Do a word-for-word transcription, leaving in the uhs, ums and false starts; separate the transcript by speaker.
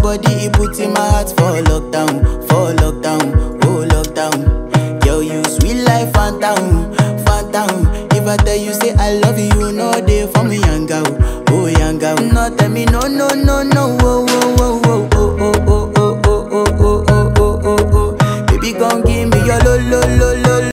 Speaker 1: body, it puts in my heart for lockdown,